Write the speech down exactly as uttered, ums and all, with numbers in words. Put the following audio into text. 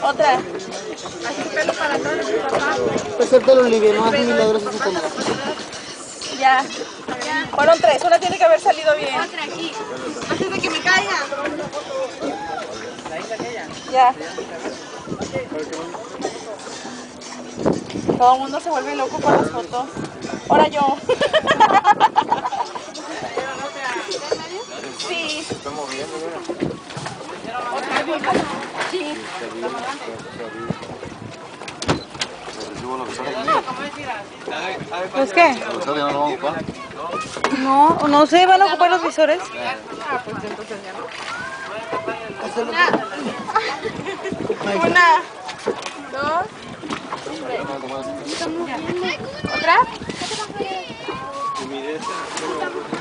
Otra. Así pelo para atrás, papá. Pues el pelo liviano, hace milagros en su cámara. Ya. Fueron tres, una tiene que haber salido bien. Otra aquí. Antes de que me caiga. Ya. Todo el mundo se vuelve loco con las fotos. Ahora yo. Sí. Se está moviendo, mira. Sí. ¿Pues qué? ¿Los no lo vamos a ocupar? No, no sé, van a ocupar los visores. Ah, pues entonces ya no. Una. Dos. ¿Otra? Y mire, este.